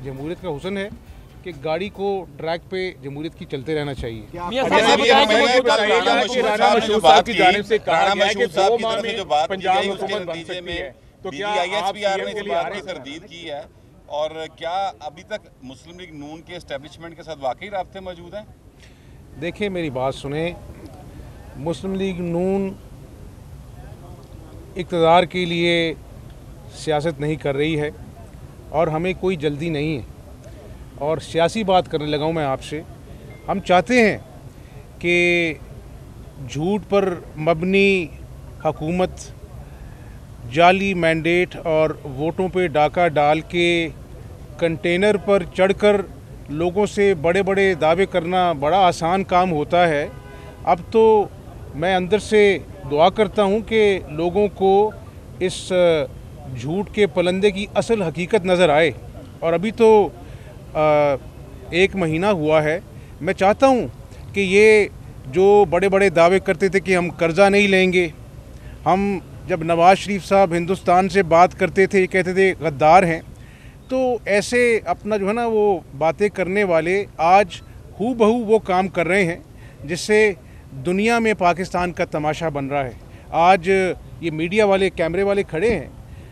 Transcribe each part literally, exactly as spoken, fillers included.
जमहूरियत का हुस्न है कि गाड़ी को ट्रैक पे जमहूरियत की चलते रहना चाहिए। तो क्या आपने इस बात की तरदीद की है और क्या अभी तक मुस्लिम लीग नून के एस्टेब्लिशमेंट के साथ वाकई राब्ते मौजूद हैं? देखिए मेरी बात सुने, मुस्लिम लीग नून इक़्तिदार के लिए सियासत नहीं कर रही है और हमें कोई जल्दी नहीं है। और सियासी बात करने लगा हूँ मैं आपसे। हम चाहते हैं कि झूठ पर मबनी हुकूमत, जाली मैंडेट और वोटों पे डाका डाल के कंटेनर पर चढ़कर लोगों से बड़े बड़े दावे करना बड़ा आसान काम होता है। अब तो मैं अंदर से दुआ करता हूँ कि लोगों को इस झूठ के पलंदे की असल हकीकत नज़र आए। और अभी तो आ, एक महीना हुआ है। मैं चाहता हूँ कि ये जो बड़े बड़े दावे करते थे कि हम कर्ज़ा नहीं लेंगे, हम जब नवाज़ शरीफ साहब हिंदुस्तान से बात करते थे कहते थे गद्दार हैं, तो ऐसे अपना जो है ना वो बातें करने वाले आज हू बहू वो काम कर रहे हैं जिससे दुनिया में पाकिस्तान का तमाशा बन रहा है। आज ये मीडिया वाले, कैमरे वाले खड़े हैं,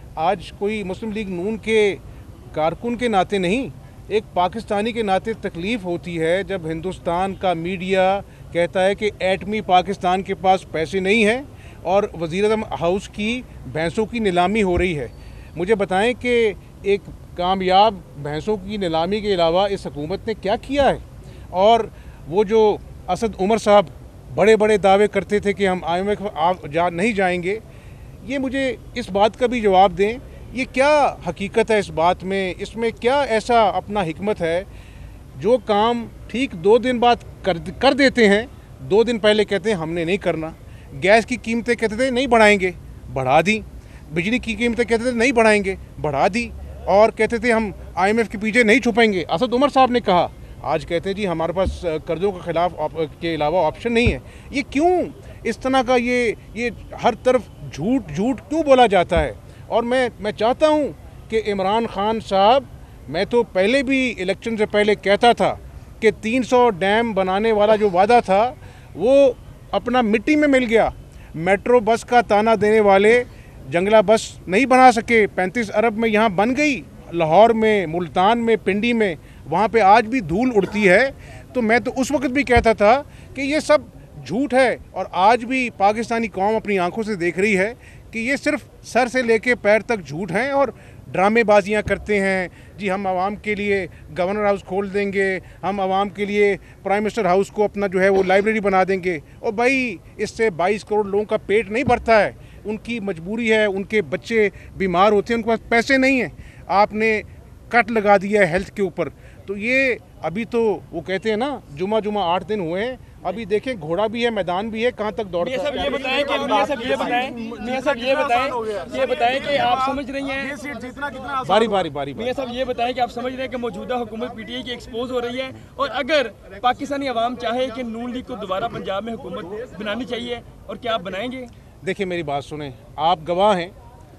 आज कोई मुस्लिम लीग नून के कारकुन के नाते नहीं, एक पाकिस्तानी के नाते तकलीफ़ होती है जब हिंदुस्तान का मीडिया कहता है कि एटमी पाकिस्तान के पास पैसे नहीं हैं और वज़ीर-ए-आज़म हाउस की भैंसों की नीलामी हो रही है। मुझे बताएं कि एक कामयाब भैंसों की नीलामी के अलावा इस हुकूमत ने क्या किया है। और वो जो असद उमर साहब बड़े बड़े दावे करते थे कि हम आई एम एफ आप जा नहीं जाएंगे, ये मुझे इस बात का भी जवाब दें, ये क्या हकीकत है इस बात में, इसमें क्या ऐसा अपना हिकमत है जो काम ठीक दो दिन बाद कर कर देते हैं, दो दिन पहले कहते हैं हमने नहीं करना। गैस की कीमतें कहते थे नहीं बढ़ाएंगे, बढ़ा दी। बिजली की कीमतें कहते थे नहीं बढ़ाएंगे, बढ़ा दी। और कहते थे हम आई एम एफ के पीछे नहीं छुपेंगे, असद उमर साहब ने कहा। आज कहते हैं जी हमारे पास कर्ज़ों के खिलाफ के अलावा ऑप्शन नहीं है। ये क्यों इस तरह का ये ये हर तरफ झूठ झूठ क्यों बोला जाता है। और मैं मैं चाहता हूँ कि इमरान खान साहब, मैं तो पहले भी इलेक्शन से पहले कहता था कि तीन सौ डैम बनाने वाला जो वादा था वो अपना मिट्टी में मिल गया। मेट्रो बस का ताना देने वाले जंगला बस नहीं बना सके, पैंतीस अरब में यहाँ बन गई, लाहौर में, मुल्तान में, पिंडी में, वहाँ पे आज भी धूल उड़ती है। तो मैं तो उस वक्त भी कहता था कि ये सब झूठ है और आज भी पाकिस्तानी कौम अपनी आंखों से देख रही है कि ये सिर्फ सर से लेके पैर तक झूठ हैं और ड्रामेबाजियाँ करते हैं। जी हम आवाम के लिए गवर्नर हाउस खोल देंगे, हम आवाम के लिए प्राइम मिनिस्टर हाउस को अपना जो है वो लाइब्रेरी बना देंगे। और भाई इससे बाईस करोड़ लोगों का पेट नहीं भरता है, उनकी मजबूरी है, उनके बच्चे बीमार होते हैं, उनके पास पैसे नहीं हैं। आपने कट लगा दिया है हेल्थ के ऊपर। तो ये अभी तो वो कहते हैं ना जुमा जुमा आठ दिन हुए हैं, अभी देखें घोड़ा भी है, मैदान भी है, कहाँ तक दौड़ता है। ये बताएं कि मियां साहब ये बताएं मियां साहब ये बताएं ये बताएं कि आप समझ रही हैं ये सीट जीतना कितना बारी बारी बारी मियां साहब ये बताएं कि आप समझ रहे हैं कि मौजूदा हुकूमत पीटीआई की एक्सपोज हो रही है और अगर पाकिस्तानी अवाम चाहे कि नून लीग को दोबारा पंजाब में हुकूमत बनानी चाहिए और क्या आप बनाएंगे? देखिए मेरी बात सुने, आप गवाह हैं,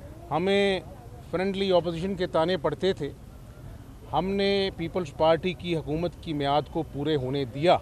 हमें फ्रेंडली ऑपोजिशन के ताने पड़ते थे, हमने पीपल्स पार्टी की हुकूमत की मियाद को पूरे होने दिया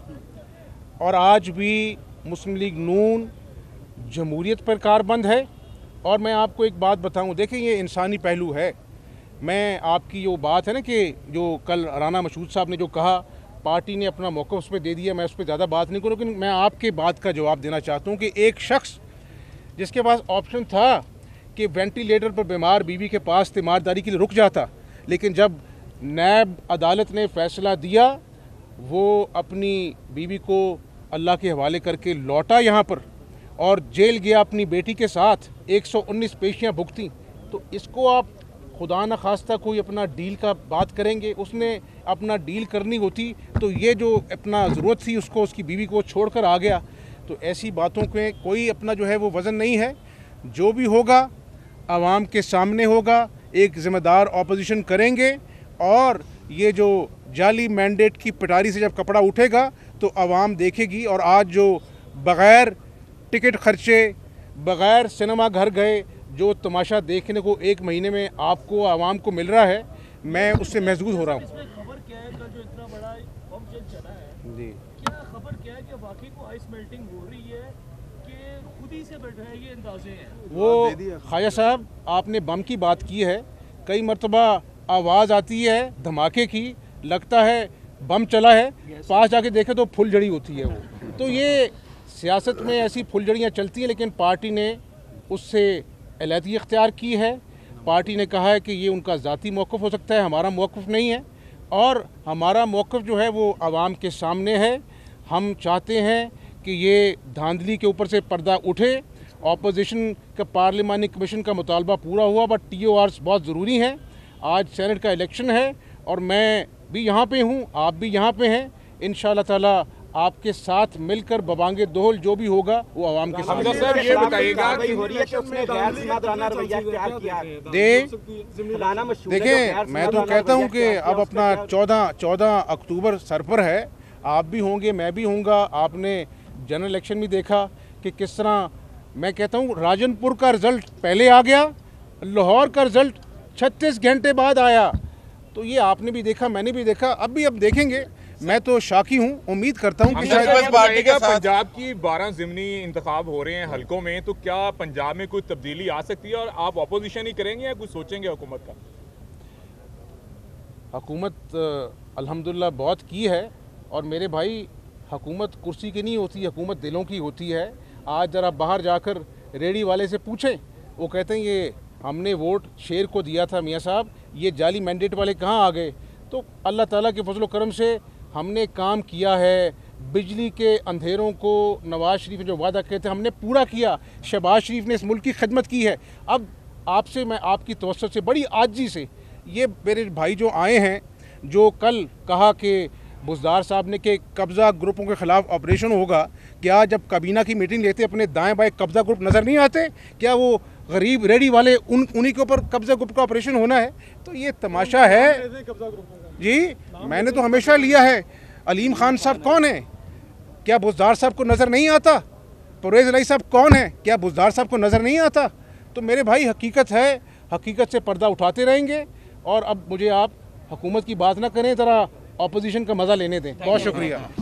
और आज भी मुस्लिम लीग नून जमहूरियत पर कारबंद है। और मैं आपको एक बात बताऊं, देखें ये इंसानी पहलू है। मैं आपकी जो बात है ना कि जो कल राना मशहूद साहब ने जो कहा पार्टी ने अपना मौक़िफ़ उस पर दे दिया, मैं उस पर ज़्यादा बात नहीं करूँ, लेकिन मैं आपके बात का जवाब देना चाहता हूँ कि एक शख्स जिसके पास ऑप्शन था कि वेंटिलेटर पर बीमार बीवी के पास तीमारदारी के लिए रुक जाता, लेकिन जब नैब अदालत ने फ़ैसला दिया वो अपनी बीवी को अल्लाह के हवाले करके लौटा यहाँ पर और जेल गया अपनी बेटी के साथ, एक सौ उन्नीस पेशियाँ भुगती। तो इसको आप खुदा न खास्ता कोई अपना डील का बात करेंगे, उसने अपना डील करनी होती तो ये जो अपना ज़रूरत थी उसको उसकी बीवी को छोड़कर आ गया। तो ऐसी बातों के कोई अपना जो है वो वज़न नहीं है। जो भी होगा आवाम के सामने होगा, एक ज़िम्मेदार ऑपोजिशन करेंगे और ये जो जाली मैंडेट की पिटारी से जब कपड़ा उठेगा तो आवाम देखेगी। और आज जो बग़ैर टिकट खर्चे, बग़ैर सिनेमा घर गए जो तमाशा देखने को एक महीने में आपको आवाम को मिल रहा है, मैं उससे महसूस हो रहा हूँ। खबर क्या है, कल जो इतना बड़ा बम चला है जी, क्या खबर क्या है कि वाकई को आइस मेल्टिंग हो रही है कि खुद ही से बैठा है, ये अंदाजे हैं? वो ख्वाजा साहब आपने बम की बात की है, कई मरतबा आवाज़ आती है धमाके की, लगता है बम चला है, पास जाके देखे तो फुलझड़ी होती है वो। तो ये सियासत में ऐसी फुलझड़ियाँ चलती हैं, लेकिन पार्टी ने उससे अलहदगी इख्तियार की है। पार्टी ने कहा है कि ये उनका ज़ाती मौक़िफ़ हो सकता है, हमारा मौक़िफ़ नहीं है, और हमारा मौक़िफ़ जो है वो आवाम के सामने है। हम चाहते हैं कि ये धांधली के ऊपर से पर्दा उठे। ऑपोजिशन का पार्लिमानी कमीशन का मुतालबा पूरा हुआ, बट टी ओ आर्स बहुत ज़रूरी हैं। आज सेनेट का इलेक्शन है और मैं भी यहाँ पे हूँ, आप भी यहाँ पे हैं। इंशाअल्लाह ताला आपके साथ मिलकर बबांगे दोहल जो भी होगा वो आवाम के साथ। सर ये बताइएगा कि देखें, मैं तो कहता हूँ कि अब अपना चौदह चौदह अक्टूबर सर पर है, आप भी होंगे, मैं भी होऊंगा। आपने जनरल इलेक्शन भी देखा कि किस तरह, मैं कहता हूँ राजनपुर का रिजल्ट पहले आ गया, लाहौर का रिजल्ट छत्तीस घंटे बाद आया। तो ये आपने भी देखा, मैंने भी देखा, अब भी अब देखेंगे। मैं तो शाकी हूँ, उम्मीद करता हूँ कि शायद पंजाब की बारह ज़िमनी इंतखाब हो रहे हैं हलकों में, तो क्या पंजाब में कोई तब्दीली आ सकती है और आप अपोजिशन ही करेंगे या कुछ सोचेंगे हुकूमत का? हुकूमत अल्हम्दुलिल्लाह बहुत की है, और मेरे भाई हुकूमत कुर्सी की नहीं होती, हुकूमत दिलों की होती है। आज ज़रा बाहर जाकर रेडी वाले से पूछें, वो कहते हैं ये हमने वोट शेर को दिया था मियाँ साहब, ये जाली मैंडेट वाले कहाँ आ गए। तो अल्लाह ताला के फजल करम से हमने काम किया है। बिजली के अंधेरों को नवाज शरीफ ने जो वादा किए थे हमने पूरा किया। शहबाज शरीफ ने इस मुल्क की खिदमत की है। अब आपसे मैं आपकी तवज्जो से बड़ी आजी से, ये मेरे भाई जो आए हैं, जो कल कहा कि बुज़दार साहब ने कि कब्ज़ा ग्रुपों के ख़िलाफ़ ऑपरेशन होगा, क्या जब काबीना की मीटिंग लेते अपने दाएं बाएं कब्ज़ा ग्रुप नज़र नहीं आते? क्या वो गरीब रेडी वाले उन उन्हीं के ऊपर कब्ज़ा ग्रुप का ऑपरेशन होना है? तो ये तमाशा है जी। मैंने तो हमेशा लिया है। अलीम खान साहब कौन है? क्या बुज़दार साहब को नज़र नहीं आता? परवेज़ इलाही साहब कौन है? क्या बुज़दार साहब को नज़र नहीं आता? तो मेरे भाई हकीकत है, हकीकत से पर्दा उठाते रहेंगे। और अब मुझे आप हुकूमत की बात ना करें, ज़रा ऑपोजिशन का मज़ा लेने दें। बहुत शुक्रिया।